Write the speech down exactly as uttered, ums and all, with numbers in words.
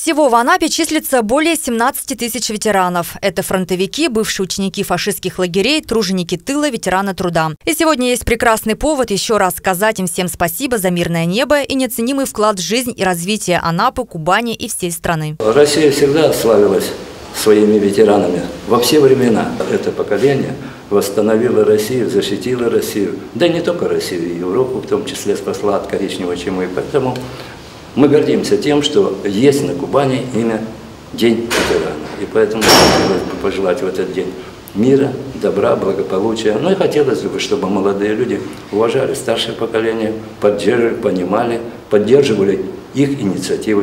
Всего в Анапе числится более семнадцати тысяч ветеранов. Это фронтовики, бывшие ученики фашистских лагерей, труженики тыла, ветераны труда. И сегодня есть прекрасный повод еще раз сказать им всем спасибо за мирное небо и неоценимый вклад в жизнь и развитие Анапы, Кубани и всей страны. Россия всегда славилась своими ветеранами во все времена. Это поколение восстановило Россию, защитило Россию. Да и не только Россию, и Европу в том числе спасла от коричневой чумы. Поэтому мы гордимся тем, что есть на Кубани имя День ветерана. И поэтому хотелось бы пожелать в этот день мира, добра, благополучия. Ну и хотелось бы, чтобы молодые люди уважали старшее поколение, поддерживали, понимали, поддерживали их инициативы.